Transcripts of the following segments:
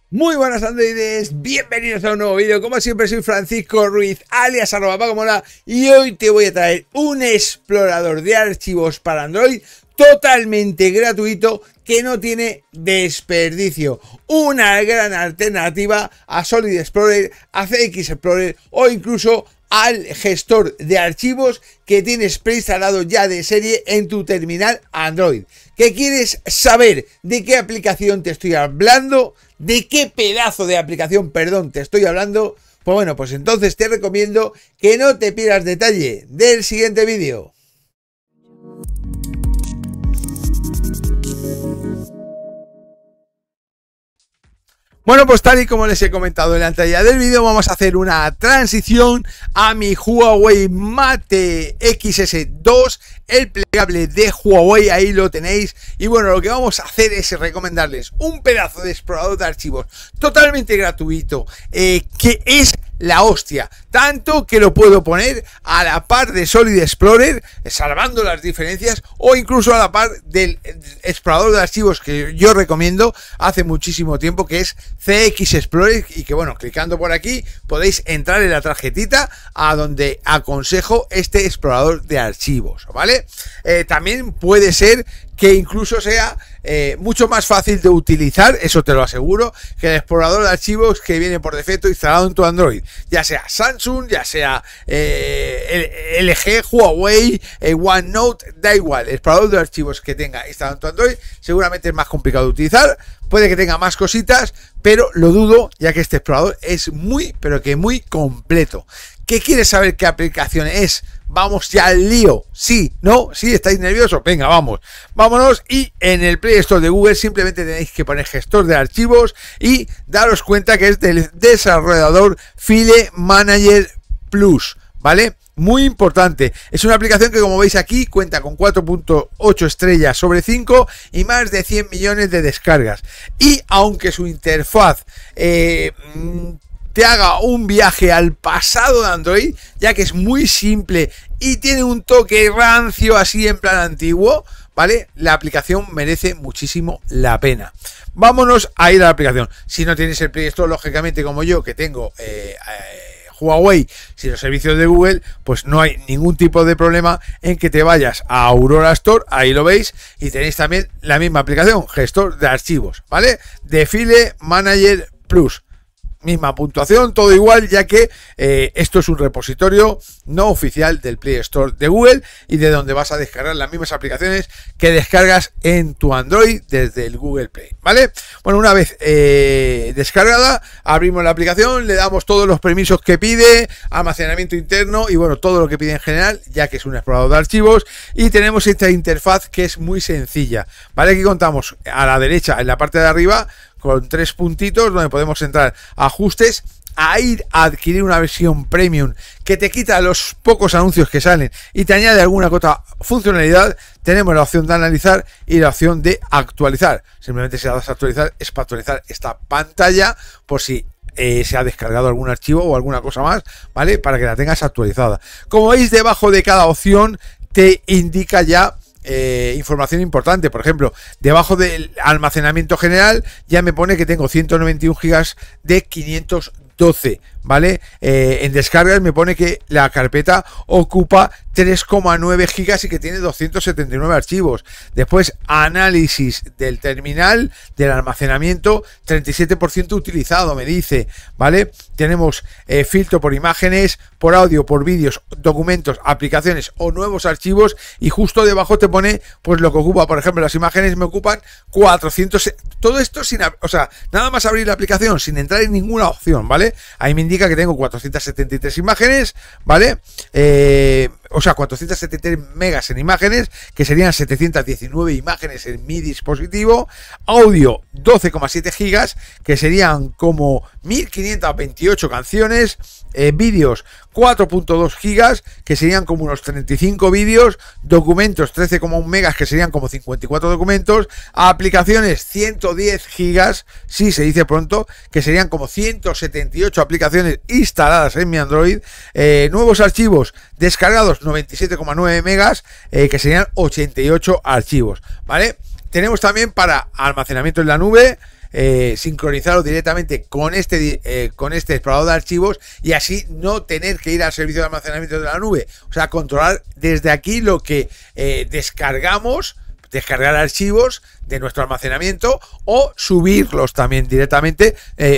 Muy buenas androides, bienvenidos a un nuevo vídeo. Como siempre soy Francisco Ruiz, alias @PacoMola, y hoy te voy a traer un explorador de archivos para Android totalmente gratuito que no tiene desperdicio. Una gran alternativa a Solid Explorer, a CX Explorer o incluso al gestor de archivos que tienes preinstalado ya de serie en tu terminal Android. ¿Qué quieres saber? ¿De qué aplicación te estoy hablando? ¿De qué pedazo de aplicación, perdón, te estoy hablando? Pues bueno, pues entonces te recomiendo que no te pierdas detalle del siguiente vídeo. Bueno, pues tal y como les he comentado en la entrada del vídeo, vamos a hacer una transición a mi Huawei Mate XS2, el plegable de Huawei, ahí lo tenéis. Y bueno, lo que vamos a hacer es recomendarles un pedazo de explorador de archivos totalmente gratuito, que es la hostia, tanto que lo puedo poner a la par de Solid Explorer, salvando las diferencias, o incluso a la par del explorador de archivos que yo recomiendo hace muchísimo tiempo, que es CX Explorer, y que bueno, clicando por aquí podéis entrar en la tarjetita a donde aconsejo este explorador de archivos, ¿vale? También puede ser que incluso sea mucho más fácil de utilizar, eso te lo aseguro, que el explorador de archivos que viene por defecto instalado en tu Android, ya sea Samsung, ya sea LG, Huawei, OneNote, da igual. El explorador de archivos que tenga instalado en tu Android seguramente es más complicado de utilizar, puede que tenga más cositas, pero lo dudo, ya que este explorador es muy, pero que muy completo. ¿Qué quieres saber qué aplicación es? Vamos ya al lío. Sí, no, sí, estáis nerviosos. Venga, vamos, vámonos. Y en el Play Store de Google simplemente tenéis que poner gestor de archivos y daros cuenta que es del desarrollador File Manager Plus, ¿vale? Muy importante. Es una aplicación que, como veis aquí, cuenta con 4.8 estrellas sobre 5 y más de 100 millones de descargas. Y aunque su interfaz te haga un viaje al pasado de Android, ya que es muy simple y tiene un toque rancio así en plan antiguo, ¿vale? La aplicación merece muchísimo la pena. Vámonos a ir a la aplicación. Si no tienes el Play Store, lógicamente, como yo, que tengo Huawei sin los servicios de Google, pues no hay ningún tipo de problema en que te vayas a Aurora Store, ahí lo veis, y tenéis también la misma aplicación, gestor de archivos, ¿vale? De File Manager Plus. Misma puntuación, todo igual, ya que esto es un repositorio no oficial del Play Store de Google y de donde vas a descargar las mismas aplicaciones que descargas en tu Android desde el Google Play, ¿vale? Bueno, una vez descargada, abrimos la aplicación, le damos todos los permisos que pide, almacenamiento interno y bueno, todo lo que pide en general, ya que es un explorador de archivos, y tenemos esta interfaz que es muy sencilla, ¿vale? Aquí contamos a la derecha, en la parte de arriba, con 3 puntitos donde podemos entrar a ajustes, a ir a adquirir una versión premium que te quita los pocos anuncios que salen y te añade alguna otra funcionalidad. Tenemos la opción de analizar y la opción de actualizar. Simplemente si das a actualizar es para actualizar esta pantalla por si se ha descargado algún archivo o alguna cosa más, ¿vale? Para que la tengas actualizada. Como veis, debajo de cada opción te indica ya información importante. Por ejemplo, debajo del almacenamiento general ya me pone que tengo 191 gigas de 512, ¿vale? En descargas me pone que la carpeta ocupa 3,9 gigas y que tiene 279 archivos. Después, análisis del terminal, del almacenamiento, 37% utilizado, me dice, ¿vale? Tenemos filtro por imágenes, por audio, por vídeos, documentos, aplicaciones o nuevos archivos, y justo debajo te pone pues lo que ocupa. Por ejemplo, las imágenes me ocupan 400, todo esto sin, o sea, nada más abrir la aplicación sin entrar en ninguna opción, ¿vale? Ahí me indica que tengo 473 imágenes, ¿vale? O sea, 473 megas en imágenes, que serían 719 imágenes en mi dispositivo. Audio, 12,7 gigas, que serían como 1528 canciones. Vídeos, 4.2 gigas, que serían como unos 35 vídeos. Documentos, 13,1 megas, que serían como 54 documentos. Aplicaciones, 110 gigas, sí, se dice pronto, que serían como 178 aplicaciones instaladas en mi Android. Nuevos archivos descargados, 97,9 megas, que serían 88 archivos, ¿vale? Tenemos también para almacenamiento en la nube, sincronizarlo directamente con este explorador de archivos y así no tener que ir al servicio de almacenamiento de la nube. O sea, controlar desde aquí lo que descargar archivos de nuestro almacenamiento o subirlos también directamente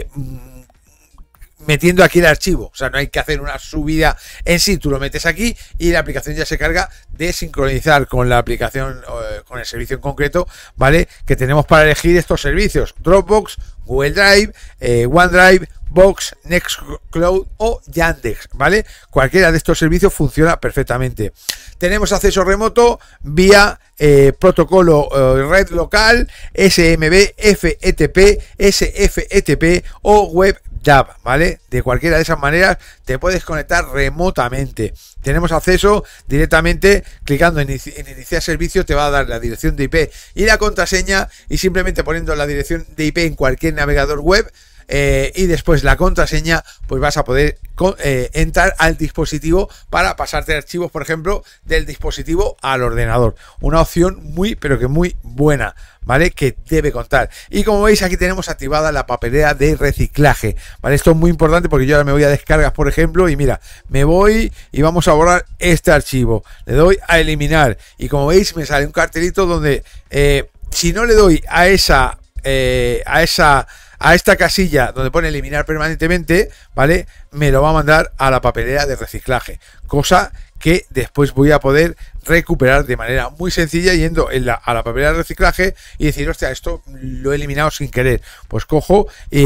metiendo aquí el archivo. O sea, no hay que hacer una subida en sí, tú lo metes aquí y la aplicación ya se carga de sincronizar con la aplicación, con el servicio en concreto, ¿vale? Que tenemos para elegir estos servicios: Dropbox, Google Drive, OneDrive, Box, Nextcloud o Yandex, ¿vale? Cualquiera de estos servicios funciona perfectamente. Tenemos acceso remoto vía protocolo red local, SMB, FTP, SFTP o WebDAV, ¿vale? De cualquiera de esas maneras te puedes conectar remotamente. Tenemos acceso directamente clicando en iniciar servicio, te va a dar la dirección de IP y la contraseña, y simplemente poniendo la dirección de IP en cualquier navegador web y después la contraseña, pues vas a poder entrar al dispositivo para pasarte archivos, por ejemplo, del dispositivo al ordenador. Una opción muy, pero que muy buena, ¿vale? Que debe contar. Y como veis, aquí tenemos activada la papelera de reciclaje, ¿vale? Esto es muy importante porque yo ahora me voy a descargas, por ejemplo, y mira, me voy y vamos a borrar este archivo. Le doy a eliminar y como veis me sale un cartelito donde si no le doy a esta casilla donde pone eliminar permanentemente, ¿vale? Me lo va a mandar a la papelera de reciclaje, cosa que después voy a poder recuperar de manera muy sencilla yendo a la papelera de reciclaje y decir, hostia, esto lo he eliminado sin querer. Pues cojo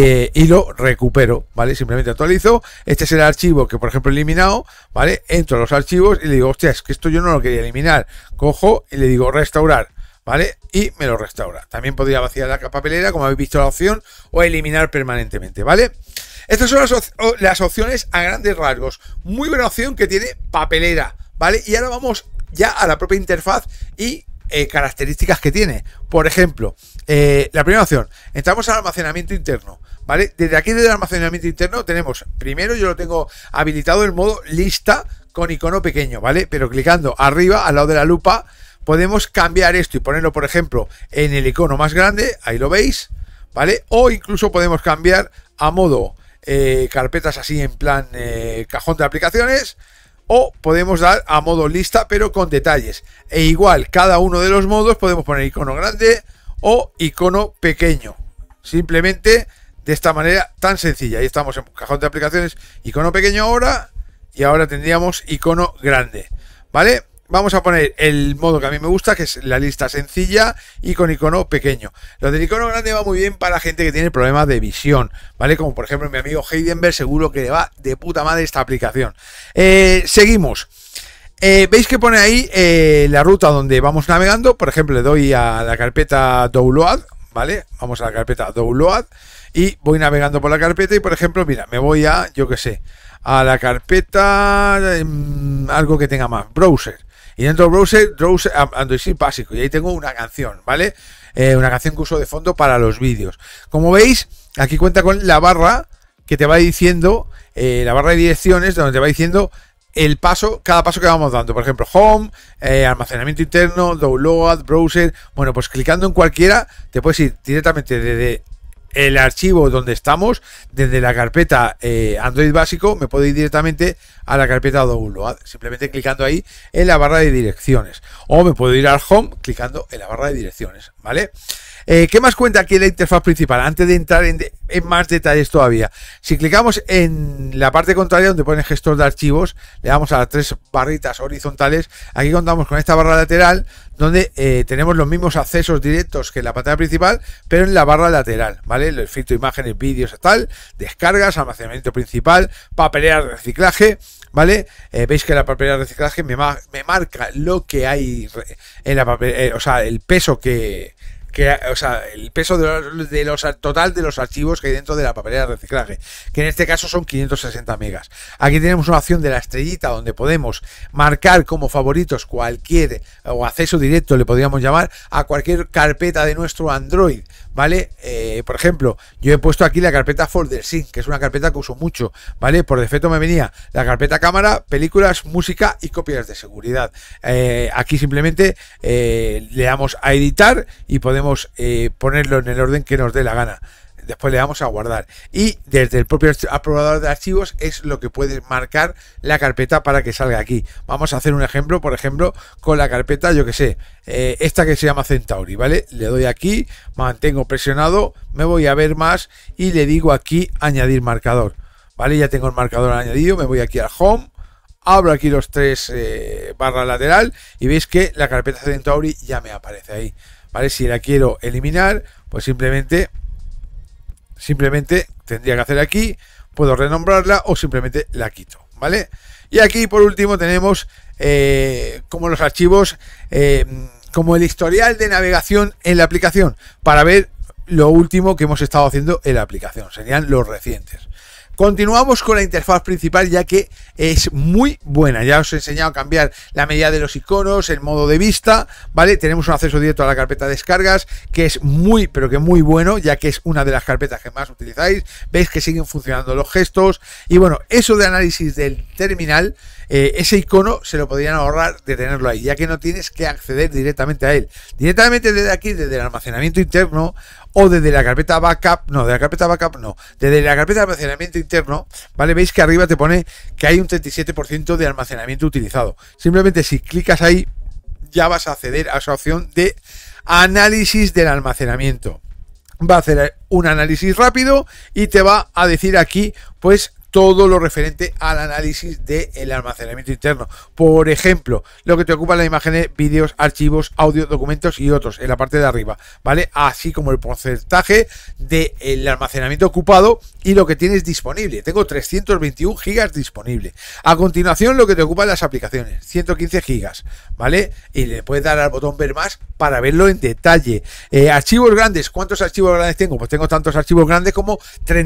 y lo recupero, ¿vale? Simplemente actualizo. Este es el archivo que, por ejemplo, he eliminado, ¿vale? Entro a los archivos y le digo, hostia, es que esto yo no lo quería eliminar. Cojo y le digo restaurar, ¿vale? Y me lo restaura. También podría vaciar la papelera, como habéis visto la opción, o eliminar permanentemente, ¿vale? Estas son las opciones a grandes rasgos. Muy buena opción que tiene papelera, ¿vale? Y ahora vamos ya a la propia interfaz y características que tiene. Por ejemplo, la primera opción, entramos al almacenamiento interno, ¿vale? Desde aquí, desde el almacenamiento interno, tenemos, primero yo lo tengo habilitado en modo lista con icono pequeño, ¿vale? Pero clicando arriba, al lado de la lupa, podemos cambiar esto y ponerlo, por ejemplo, en el icono más grande, ahí lo veis, ¿vale? O incluso podemos cambiar a modo carpetas así en plan cajón de aplicaciones, o podemos dar a modo lista pero con detalles. E igual, cada uno de los modos podemos poner icono grande o icono pequeño. Simplemente de esta manera tan sencilla. Ahí estamos en cajón de aplicaciones, icono pequeño ahora, y ahora tendríamos icono grande, ¿vale? Vamos a poner el modo que a mí me gusta, que es la lista sencilla y con icono pequeño. Lo del icono grande va muy bien para gente que tiene problemas de visión, ¿vale? Como por ejemplo mi amigo Heidenberg, seguro que le va de puta madre esta aplicación. Seguimos. Veis que pone ahí la ruta donde vamos navegando. Por ejemplo, le doy a la carpeta Download, ¿vale? Vamos a la carpeta Download y voy navegando por la carpeta y, por ejemplo, mira, me voy a, yo que sé, a la carpeta, algo que tenga más, Browser. Y dentro del browser Android básico. Y ahí tengo una canción, ¿vale? Una canción que uso de fondo para los vídeos. Como veis, aquí cuenta con la barra que te va diciendo, la barra de direcciones, donde te va diciendo el paso, cada paso que vamos dando. Por ejemplo, Home, almacenamiento interno, Download, Browser. Bueno, pues clicando en cualquiera, te puedes ir directamente desde el archivo donde estamos, desde la carpeta Android básico, me puedo ir directamente a la carpeta Download, simplemente clicando ahí en la barra de direcciones, o me puedo ir al Home clicando en la barra de direcciones, ¿vale? ¿Qué más cuenta aquí en la interfaz principal? Antes de entrar en más detalles todavía, si clicamos en la parte contraria donde pone gestor de archivos, le damos a las tres barritas horizontales. Aquí contamos con esta barra lateral donde tenemos los mismos accesos directos que en la pantalla principal, pero en la barra lateral, ¿vale? El filtro de imágenes, vídeos, tal, descargas, almacenamiento principal, papelera de reciclaje, ¿vale? Veis que la papelera de reciclaje me marca lo que hay en la papelera, o sea, el peso o sea, el peso total de los archivos que hay dentro de la papelera de reciclaje, que en este caso son 560 megas. Aquí tenemos una opción de la estrellita donde podemos marcar como favoritos cualquier, o acceso directo le podríamos llamar, a cualquier carpeta de nuestro Android, ¿vale? Por ejemplo, yo he puesto aquí la carpeta Folder Sync, que es una carpeta que uso mucho, ¿vale? Por defecto me venía la carpeta cámara, películas, música y copias de seguridad. Aquí simplemente le damos a editar y podemos podemos ponerlo en el orden que nos dé la gana. Después le damos a guardar y desde el propio explorador de archivos es lo que puedes marcar la carpeta para que salga aquí. Vamos a hacer un ejemplo, por ejemplo, con la carpeta, yo que sé, esta que se llama Centauri, ¿vale? Le doy aquí, mantengo presionado, me voy a ver más y le digo aquí añadir marcador, ¿vale? Ya tengo el marcador añadido, me voy aquí al Home, abro aquí los tres barra lateral y veis que la carpeta Centauri ya me aparece ahí, ¿vale? Si la quiero eliminar, pues simplemente tendría que hacer aquí, puedo renombrarla o simplemente la quito, ¿vale? Y aquí por último tenemos como los archivos, como el historial de navegación en la aplicación, para ver lo último que hemos estado haciendo en la aplicación, serían los recientes. Continuamos con la interfaz principal, ya que es muy buena. Ya os he enseñado a cambiar la medida de los iconos, el modo de vista, ¿vale? Tenemos un acceso directo a la carpeta de descargas, que es muy, pero que muy bueno, ya que es una de las carpetas que más utilizáis. Veis que siguen funcionando los gestos. Y bueno, eso de análisis del terminal, ese icono se lo podrían ahorrar de tenerlo ahí, ya que no tienes que acceder directamente a él. Directamente desde aquí, desde el almacenamiento interno, o desde la carpeta backup, no, desde la carpeta de almacenamiento interno, ¿vale? Veis que arriba te pone que hay un 37% de almacenamiento utilizado. Simplemente si clicas ahí, ya vas a acceder a esa opción de análisis del almacenamiento. Va a hacer un análisis rápido y te va a decir aquí, pues, todo lo referente al análisis del almacenamiento interno. Por ejemplo, lo que te ocupa la imagen, vídeos, archivos, audio, documentos y otros en la parte de arriba, ¿vale? Así como el porcentaje del almacenamiento ocupado y lo que tienes disponible. Tengo 321 gigas disponible. A continuación, lo que te ocupan las aplicaciones, 115 gigas, ¿vale? Y le puedes dar al botón ver más para verlo en detalle. Archivos grandes, ¿cuántos archivos grandes tengo? Pues tengo tantos archivos grandes como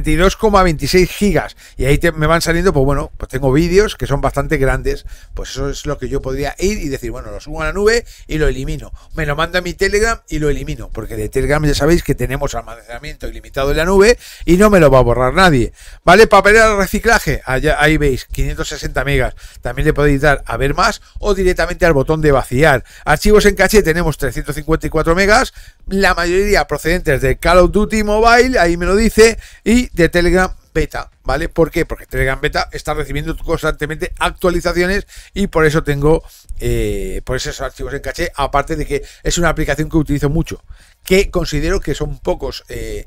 32,26 gigas. Y ahí me van saliendo, pues bueno, pues tengo vídeos que son bastante grandes, pues eso es lo que yo podría ir y decir, bueno, lo subo a la nube y lo elimino, me lo mando a mi Telegram y lo elimino, porque de Telegram ya sabéis que tenemos almacenamiento ilimitado en la nube y no me lo va a borrar nadie, ¿vale? Papelera de reciclaje, allá, ahí veis, 560 megas, también le podéis dar a ver más o directamente al botón de vaciar. Archivos en caché tenemos 354 megas, la mayoría procedentes de Call of Duty Mobile, ahí me lo dice, y de Telegram Beta, ¿vale? ¿Por qué? Porque Telegram Beta está recibiendo constantemente actualizaciones y por eso tengo por esos archivos en caché, aparte de que es una aplicación que utilizo mucho, que considero que son pocos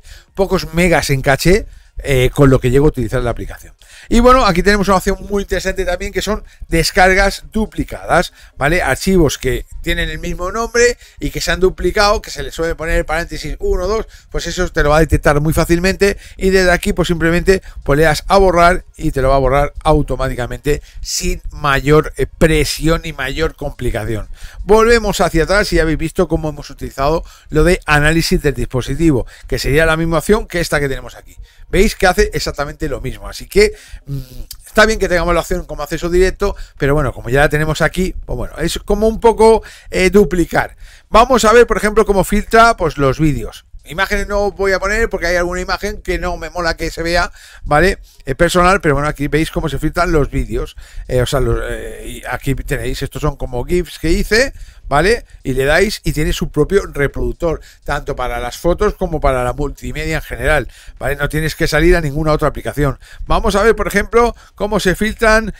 megas en caché con lo que llego a utilizar la aplicación. Y bueno, aquí tenemos una opción muy interesante también, que son descargas duplicadas, ¿vale? Archivos que tienen el mismo nombre y que se han duplicado, que se les suele poner el paréntesis 1 o 2, pues eso te lo va a detectar muy fácilmente y desde aquí pues simplemente pues le das a borrar y te lo va a borrar automáticamente sin mayor presión y mayor complicación. Volvemos hacia atrás y ya habéis visto cómo hemos utilizado lo de análisis del dispositivo, que sería la misma opción que esta que tenemos aquí. Veis que hace exactamente lo mismo, así que está bien que tengamos la opción como acceso directo, pero bueno, como ya la tenemos aquí, pues bueno, es como un poco duplicar. Vamos a ver, por ejemplo, cómo filtra pues los vídeos. Imágenes no voy a poner porque hay alguna imagen que no me mola que se vea, ¿vale? Personal, pero bueno, aquí veis cómo se filtran los vídeos. O sea, y aquí tenéis, estos son como GIFs que hice, ¿vale? Y le dais y tiene su propio reproductor, tanto para las fotos como para la multimedia en general, ¿vale? No tienes que salir a ninguna otra aplicación. Vamos a ver, por ejemplo, cómo se filtran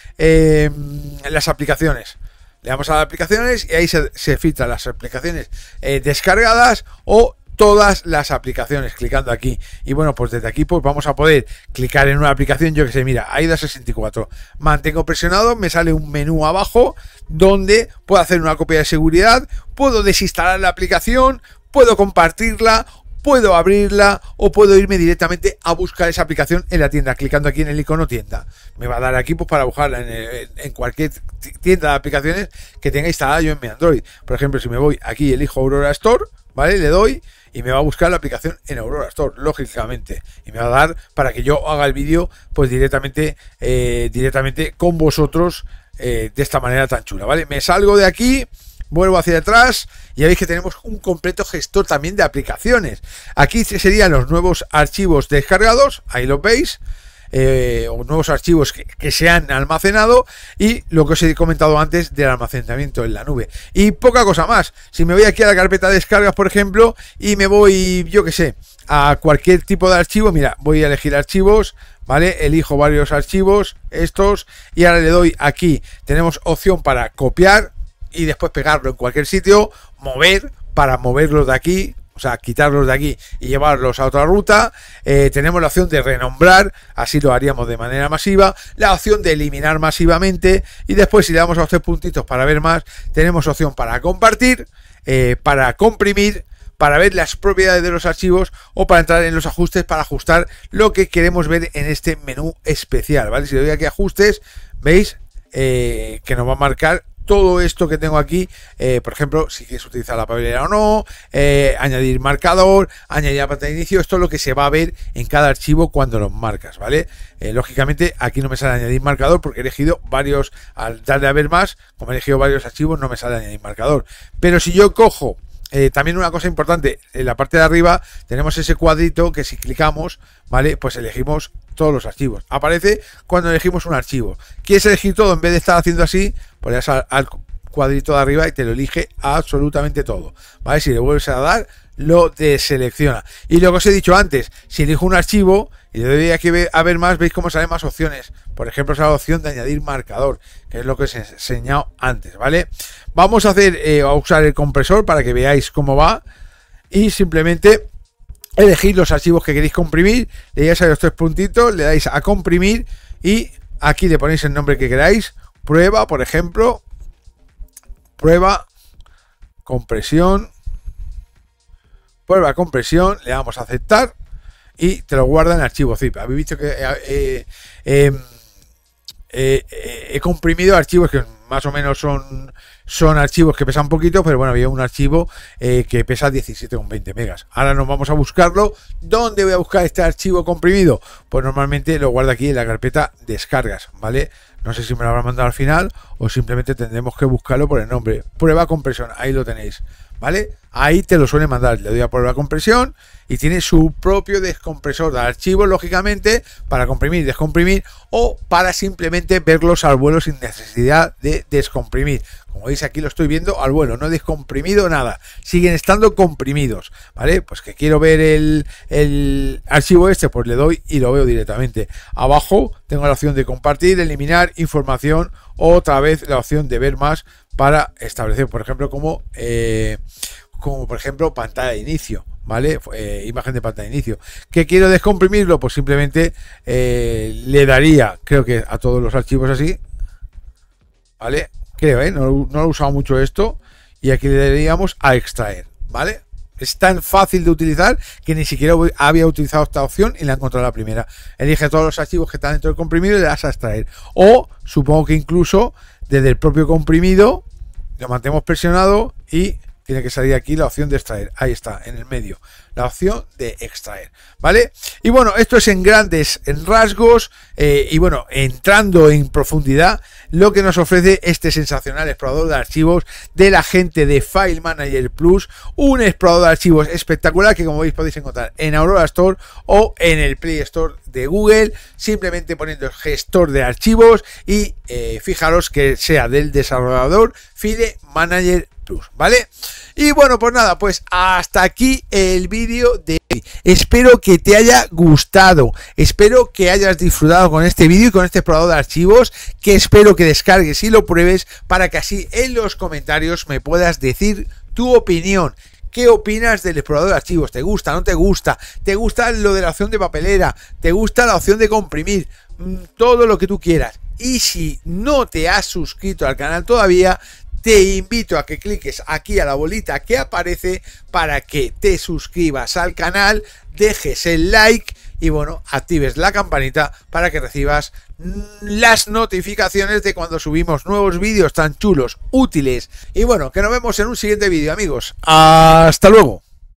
las aplicaciones. Le damos a las aplicaciones y ahí se filtran las aplicaciones descargadas o todas las aplicaciones, clicando aquí. Y bueno, pues desde aquí pues vamos a poder clicar en una aplicación, yo que sé, mira, AIDA 64, mantengo presionado, me sale un menú abajo donde puedo hacer una copia de seguridad, puedo desinstalar la aplicación, puedo compartirla, puedo abrirla o puedo irme directamente a buscar esa aplicación en la tienda, clicando aquí en el icono tienda. Me va a dar aquí pues para buscarla en cualquier tienda de aplicaciones que tenga instalada yo en mi Android. Por ejemplo, si me voy aquí y elijo Aurora Store, ¿vale? Le doy y me va a buscar la aplicación en Aurora Store, lógicamente, y me va a dar para que yo haga el vídeo pues directamente con vosotros de esta manera tan chula, ¿vale? Me salgo de aquí, vuelvo hacia atrás y ya veis que tenemos un completo gestor también de aplicaciones. Aquí serían los nuevos archivos descargados, ahí los veis. o nuevos archivos que se han almacenado, y lo que os he comentado antes del almacenamiento en la nube. Y poca cosa más. Si me voy aquí a la carpeta de descargas, por ejemplo, y me voy, yo que sé, a cualquier tipo de archivo, mira, voy a elegir archivos, ¿vale? Elijo varios archivos, estos, y ahora le doy aquí, tenemos opción para copiar y después pegarlo en cualquier sitio, mover, para moverlos de aquí, o sea, quitarlos de aquí y llevarlos a otra ruta. Tenemos la opción de renombrar, así lo haríamos de manera masiva, la opción de eliminar masivamente, y después si le damos a los 3 puntitos para ver más, tenemos opción para compartir, para comprimir, para ver las propiedades de los archivos, o para entrar en los ajustes para ajustar lo que queremos ver en este menú especial, ¿vale? Si le doy aquí a ajustes, veis que nos va a marcar todo esto que tengo aquí, por ejemplo, si quieres utilizar la papelera o no, añadir marcador, añadir la pantalla de inicio. Esto es lo que se va a ver en cada archivo cuando los marcas, ¿vale? Lógicamente aquí no me sale añadir marcador porque he elegido varios, al darle a ver más, como he elegido varios archivos, no me sale añadir marcador. Pero si yo cojo, también una cosa importante, en la parte de arriba tenemos ese cuadrito que si clicamos, ¿vale? Pues elegimos todos los archivos. Aparece cuando elegimos un archivo. ¿Quieres elegir todo? En vez de estar haciendo así, pues le das al cuadrito de arriba y te lo elige absolutamente todo, ¿vale? Si le vuelves a dar, lo deselecciona. Y lo que os he dicho antes, si elijo un archivo y le doy aquí a ver más, veis cómo salen más opciones. Por ejemplo, esa opción de añadir marcador, que es lo que os he enseñado antes, ¿vale? Vamos a usar el compresor para que veáis cómo va, y simplemente elegir los archivos que queréis comprimir, le dais a los 3 puntitos, le dais a comprimir y aquí le ponéis el nombre que queráis, prueba, por ejemplo, prueba compresión, le damos a aceptar y te lo guarda en archivo zip. Habéis visto que he comprimido archivos que más o menos son archivos que pesan poquito, pero bueno, había un archivo que pesa 17,20 megas. Ahora nos vamos a buscarlo. ¿Dónde voy a buscar este archivo comprimido? Pues normalmente lo guardo aquí en la carpeta descargas, ¿vale? No sé si me lo habrá mandado al final o simplemente tendremos que buscarlo por el nombre. Prueba compresión, ahí lo tenéis, ¿vale? Ahí te lo suele mandar. Le doy a prueba compresión y tiene su propio descompresor de archivos, lógicamente, para comprimir y descomprimir, o para simplemente verlos al vuelo sin necesidad de descomprimir. Como veis aquí lo estoy viendo al vuelo, no he descomprimido nada, siguen estando comprimidos, ¿vale? Pues que quiero ver el archivo este, pues le doy y lo veo directamente. Abajo tengo la opción de compartir, eliminar información, otra vez la opción de ver más para establecer, por ejemplo, como por ejemplo pantalla de inicio, ¿vale? Imagen de pantalla de inicio. ¿Que quiero descomprimirlo? Pues simplemente le daría, creo que a todos los archivos así, ¿vale? Creo, no lo he usado mucho esto, y aquí le daríamos a extraer, ¿vale? Es tan fácil de utilizar que ni siquiera había utilizado esta opción y la he encontrado la primera. Elige todos los archivos que están dentro del comprimido y le das a extraer. O supongo que incluso desde el propio comprimido lo mantenemos presionado y tiene que salir aquí la opción de extraer. Ahí está, en el medio, la opción de extraer, ¿vale? Y bueno, esto es en grandes rasgos, y bueno, entrando en profundidad, lo que nos ofrece este sensacional explorador de archivos de la gente de File Manager Plus, un explorador de archivos espectacular que, como veis, podéis encontrar en Aurora Store o en el Play Store de Google, simplemente poniendo el gestor de archivos y fijaros que sea del desarrollador File Manager Plus, ¿vale? Y bueno, pues nada, pues hasta aquí el vídeo de hoy. Espero que te haya gustado, espero que hayas disfrutado con este vídeo y con este explorador de archivos, que espero que descargues y lo pruebes para que así en los comentarios me puedas decir tu opinión. ¿Qué opinas del explorador de archivos? ¿Te gusta? ¿No te gusta? ¿Te gusta lo de la opción de papelera? ¿Te gusta la opción de comprimir? Todo lo que tú quieras. Y si no te has suscrito al canal todavía, te invito a que cliques aquí a la bolita que aparece para que te suscribas al canal, dejes el like y bueno, actives la campanita para que recibas las notificaciones de cuando subimos nuevos vídeos tan chulos, útiles. Y bueno, que nos vemos en un siguiente vídeo, amigos. Hasta luego.